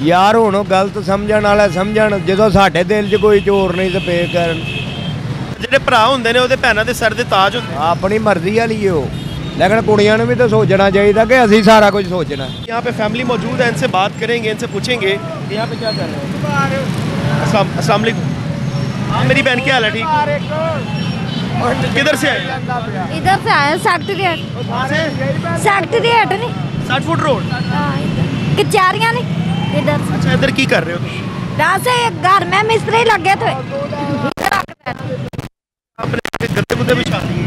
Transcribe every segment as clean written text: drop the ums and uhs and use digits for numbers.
यार हुण गलत समझण वाला समझण, जो साडे दिल च कोई चोर नहीं तो पे करन। ਜਿਹੜੇ ਭਰਾ ਹੁੰਦੇ ਨੇ ਉਹਦੇ ਭੈਣਾਂ ਦੇ ਸਿਰ ਦੇ ਤਾਜ ਹੁੰਦੇ अपनी मर्जी वाली है वो, लेकिन कुड़ियां नूं भी तो सोचना चाहिए कि असीं सारा कुछ सोचना। यहाँ पे फैमिली मौजूद है, इनसे बात करेंगे, इनसे पूछेंगे कि यहाँ पे क्या कर रहे हैं। अस्सलाम वालेकुम। हाँ, मेरी बहन क्या हाल है? ठीक। किधर से आए? इधर से आए सेक्रेटरीट। सेक्रेटरीट नहीं 60 फुट रोड। कचहरियाँ नहीं इधर से। अच्छा, इधर की कर रहे हो? यहाँ से घर में मिस्त्री लगे थे। आपने गद्दे गुद्दे बिछा दिए?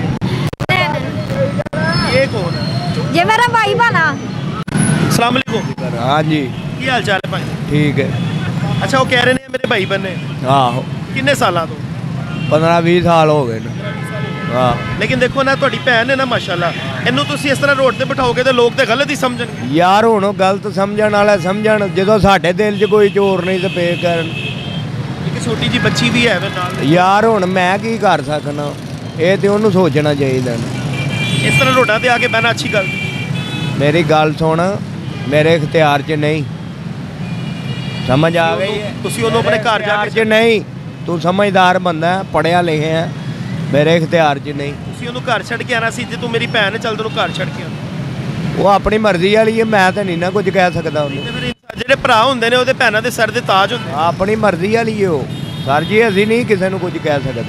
ये कौन है? ये मेरा भाई बना। अस्सलाम वालेकुम। हाँ जी की हाल चाल है भाई? ठीक है। अच्छा, वो कह रहे हैं मेरे भाई बने आहो किन्ने साल तो? 15-20 साल हो गए ना। हाँ लेकिन देखो ना, ਤੁਹਾਡੀ ਭੈਣ है ना माशाल्लाह, ਇਹਨੂੰ ਤੁਸੀਂ ਇਸ ਤਰ੍ਹਾਂ ਰੋਡ ਤੇ ਬਿਠਾਓਗੇ ਤੇ ਲੋਕ ਤੇ ਗਲਤ ਹੀ ਸਮਝਣਗੇ। यार हुण गलत समझण वाला समझण, जो साडे दिल च कोई चोर नहीं तो पे करन। ਇੱਕ ਛੋਟੀ ਜੀ ਬੱਚੀ ਵੀ ਹੈ ਨਾਲ। यार हुण मैं की कर सकना, ਇਹ ਤੇ ਉਹਨੂੰ ਸੋਚਣਾ ਚਾਹੀਦਾ ਨਾ। ਇਸ ਤਰ੍ਹਾਂ ਰੋਡਾਂ ਤੇ ਆ ਕੇ ਬਹਿਣਾ ਅੱਛੀ ਗੱਲ? मेरी गल सुन, मेरे इख्तियार च नहीं, समझ आ गई है? ਤੁਸੀਂ ਉਹਨੂੰ ਆਪਣੇ ਘਰ ਜਾ इख्तियार ਕੇ च नहीं, तू समझदार बंदा है, पढ़िया लिखे है, मेरे इख्तियार च नहीं। ਤੁਸੀਂ ਉਹਨੂੰ ਘਰ ਛੱਡ ਕੇ ਆਣਾ ਸੀ। ਜੇ ਤੂੰ ਮੇਰੀ ਭੈਣ ਹੈ, ਚੱਲ ਤੈਨੂੰ ਘਰ ਛੱਡ ਕੇ ਆਣਾ। ਉਹ ਆਪਣੀ ਮਰਜ਼ੀ ਵਾਲੀ ਹੈ, ਮੈਂ ਤਾਂ ਨਹੀਂ ਨਾ ਕੁਝ ਕਹਿ ਸਕਦਾ ਉਹਨੂੰ। ਤੇ ਫਿਰ ਜਿਹੜੇ ਭਰਾ ਹੁੰਦੇ ਨੇ ਉਹਦੇ ਭੈਣਾਂ ਦੇ ਸਿਰ ਦੇ ਤਾਜ ਹੁੰਦੇ। ਆਪਣੀ ਮਰਜ਼ੀ ਵਾਲੀ ਹੈ ਉਹ ਸਰ ਜੀ, ਅਸੀਂ ਨਹੀਂ ਕਿਸੇ ਨੂੰ ਕੁਝ ਕਹਿ ਸਕਦੇ।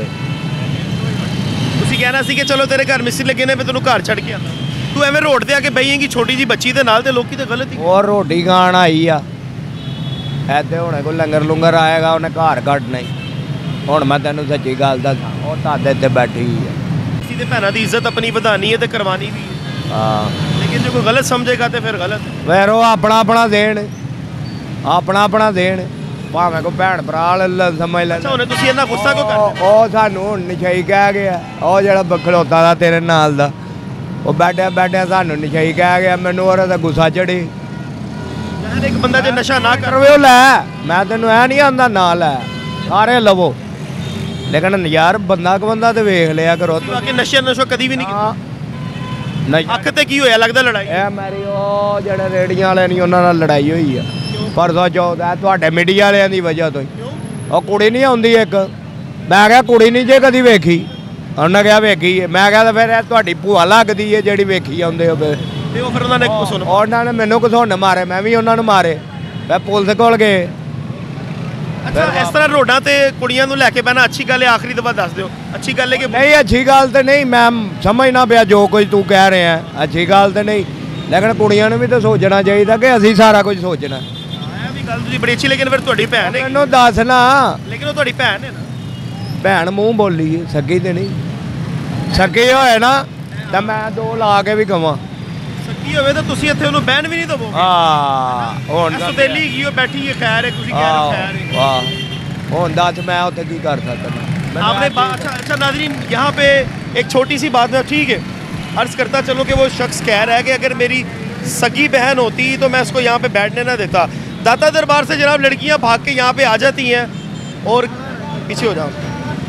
ਤੁਸੀਂ ਕਹਿਣਾ ਸੀ ਕਿ ਚਲੋ ਤੇਰੇ ਘਰ ਮਿਸਤਰੀ ਲੱਗੇ ਨੇ, ਮੈਂ ਤੈਨੂੰ ਘਰ ਛੱਡ ਕੇ ਆਣਾ। ਤੂੰ ਐਵੇਂ ਰੋਡ ਤੇ ਆ ਕੇ ਬਈਏਂਗੀ ਛੋਟੀ ਜੀ ਬੱਚੀ ਦੇ ਨਾਲ, ਤੇ ਲੋਕੀ ਤਾਂ ਗਲਤ ਹੀ। ਉਹ ਰੋਟੀ ਖਾਣ ਆਈ ਆ, ਐਦੇ ਹੁਣੇ ਕੋਈ ਲੰਗਰ ਲੁੰਗਰ ਆਏਗਾ ਉਹਨੇ ਘਰ ਕੱਢਣਾ ਹੀ। ਹੁਣ ਮੈਂ ਤੈਨੂੰ ਸੱਚੀ ਗੱਲ ਦੱਸਾਂ, ਉਹ ਤੁਹਾਡੇ ਇੱਥੇ ਬੈਠੀ ਹੈ। ਕਿਸੇ ਦੇ ਭੈਣਾਂ ਦੀ ਇੱਜ਼ਤ ਆਪਣੀ ਵਧਾਣੀ ਹੈ ਤੇ ਕਰਵਾਣੀ ਵੀ ਹੈ। ਹਾਂ ਲੇਕਿਨ ਜੇ ਕੋਈ ਗਲਤ ਸਮਝੇਗਾ ਤੇ ਫਿਰ ਗਲਤ ਹੈ। ਫਿਰ ਉਹ ਆਪਣਾ ਆਪਣਾ ਦੇਣ, ਆਪਣਾ ਆਪਣਾ ਦੇਣ, ਭਾਵੇਂ ਕੋਈ ਭੈਣ ਭਰਾ ਸਮਝ ਲੈ। ਅੱਛਾ, ਹੁਣ ਤੁਸੀਂ ਇੰਨਾ ਗੁੱਸਾ ਕਿਉਂ ਕਰਦੇ? ਉਹ ਸਾਨੂੰ ਹੁਣ ਨਸ਼ਈ ਕਹਿ ਗਿਆ, ਉਹ ਜਿਹੜਾ ਖਲੋਤਾ ਦਾ ਤੇਰੇ ਨਾਲ ਦਾ, ਉਹ ਬੈਠਿਆ ਬੈਠਿਆ ਸਾਨੂੰ ਨਸ਼ਈ ਕਹਿ ਗਿਆ। ਮੈਨੂੰ ਉਹਦਾ ਤਾਂ ਗੁੱਸਾ ਚੜੀ। ਯਾਰ ਇੱਕ ਬੰਦਾ ਜੇ ਨਸ਼ਾ ਨਾ ਕਰ ਕਰਵੇ ਉਹ ਲੈ, ਮੈਂ ਤੈਨੂੰ ਐ ਨਹੀਂ ਆਂਦਾ ਨਾ ਲੈ, ਸਾਰੇ ਲਵੋ, ਲੇਕਿਨ ਯਾਰ ਬੰਦਾ ਕ ਬੰਦਾ ਤੇ ਵੇਖ ਲਿਆ ਕਰੋ। ਕਿ ਨਸ਼ਾ ਕਦੀ ਵੀ ਨਹੀਂ ਕੀਤਾ। ਨਹੀਂ ਅੱਖ ਤੇ ਕੀ ਹੋਇਆ? ਲੱਗਦਾ ਲੜਾਈ। ਇਹ ਮੇਰੀ ਉਹ ਜਿਹੜੇ ਰੇੜੀਆਂ ਵਾਲੇ ਨਹੀਂ, ਉਹਨਾਂ ਨਾਲ ਲੜਾਈ ਹੋਈ ਆ ਪਰਸੋਂ ਚੌਥ। ਤੁਹਾਡੇ ਮੀਡੀਆ ਵਾਲਿਆਂ ਦੀ ਵਜ੍ਹਾ ਤੋਂ ਹੀ। ਉਹ ਕੁੜੀ ਨਹੀਂ ਆਉਂਦੀ ਇੱਕ, ਮੈਂ ਕਿਹਾ ਕੁੜੀ ਨਹੀਂ ਜੇ ਕਦੀ ਵੇਖੀ, ਉਹਨੇ ਕਿਹਾ ਵੇਖੀ ਹੈ। ਮੈਂ ਕਿਹਾ ਤਾਂ ਫਿਰ ਇਹ ਤੁਹਾਡੀ ਭੂਆ ਲੱਗਦੀ ਹੈ ਜਿਹੜੀ ਵੇਖੀ ਆਉਂਦੇ ਹੋ। ਤੇ ਉਹ ਫਿਰ ਉਹਨਾਂ ਨੇ ਕੁਛ ਉਹਨਾਂ ਨੇ ਮੈਨੂੰ ਘਸੁੰਨ ਮਾਰੇ, ਮੈਂ ਵੀ ਉਹਨਾਂ ਨੂੰ ਮਾਰੇ, ਮੈਂ ਪੁਲਿਸ ਕੋਲ ਗਏ। ਅੱਛਾ, ਇਸ ਤਰ੍ਹਾਂ ਰੋਡਾਂ ਤੇ ਕੁੜੀਆਂ ਨੂੰ ਲੈ ਕੇ ਬਹਿਣਾ ਅੱਛੀ ਗੱਲ ਹੈ? ਆਖਰੀ ਦਫਾ ਦੱਸ ਦਿਓ, ਅੱਛੀ ਗੱਲ ਹੈ ਕਿ ਨਹੀਂ? ਅੱਛੀ ਗੱਲ ਤੇ ਨਹੀਂ, ਮੈਂ ਸਮਝਣਾ ਪਿਆ ਜੋ ਕੁਝ ਤੂੰ ਕਹਿ ਰਿਹਾ, ਅੱਛੀ ਗੱਲ ਤੇ ਨਹੀਂ, ਲੇਕਿਨ ਕੁੜੀਆਂ ਨੂੰ ਵੀ ਤਾਂ ਸੋਚਣਾ ਚਾਹੀਦਾ ਕਿ ਅਸੀਂ ਸਾਰਾ ਕੁਝ ਸੋਚਣਾ। ਇਹ ਵੀ ਗੱਲ ਤੁਸੀਂ ਬੜੀ ਅੱਛੀ, ਲੇਕਿਨ ਫਿਰ ਤੁਹਾਡੀ ਭੈਣ ਹੈ। ਮੈਨੂੰ ਦੱਸ ਨਾ, ਲੇਕਿਨ ਉਹ ਤੁਹਾਡੀ ਭੈਣ ਹੈ ਨਾ। ਭੈਣ ਮੂੰਹ ਬੋਲੀ ਹੈ, ਸੱਗੀ ਤੇ ਨਹੀਂ। ਸੱਗੀ ਹੋਏ ਨਾ ਤਾਂ ਮੈਂ ਦੋ ਲਾ ਕੇ ਵੀ ਕਵਾਂ। ਸੱਗੀ ਹੋਵੇ ਤਾਂ ਤੁਸੀਂ ਇੱਥੇ ਉਹਨੂੰ ਬਹਿਣ ਵੀ ਨਹੀਂ ਦਵੋਗੇ। ਹਾਂ ਹੁਣ ਸੁਤੇਲੀ ਗਈ ਉਹ ਬੈਠੀ ਹੈ, ਖੈਰ ਹੈ, ਤੁਸੀਂ ਕਹਿ ਰਹੇ ਹੋ ਖੈਰ ਹੈ। वाह, ਹੁਣ ਦੱਸ ਮੈਂ ਉੱਥੇ ਕੀ ਕਰ ਸਕਦਾ? आपने अच्छा नाज़रीन, यहाँ पे एक छोटी सी बात है, ठीक है, अर्ज़ करता चलो कि वो शख्स कह रहा है कि अगर मेरी सगी बहन होती तो मैं उसको यहाँ पे बैठने ना देता। दाता दरबार से जनाब लड़कियाँ भाग के यहाँ पे आ जाती हैं, और पीछे हो जाओ,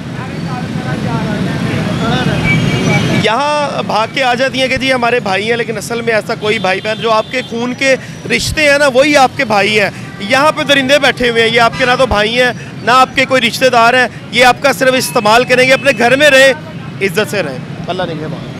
यहाँ भाग के आ जाती हैं कि जी हमारे भाई हैं, लेकिन असल में ऐसा कोई भाई बहन, जो आपके खून के रिश्ते हैं ना वही आपके भाई हैं। यहाँ पे दरिंदे बैठे हुए हैं, ये आपके ना तो भाई हैं ना आपके कोई रिश्तेदार हैं, ये आपका सिर्फ इस्तेमाल करेंगे। अपने घर में रहे, इज्जत से रहें। अल्लाह ने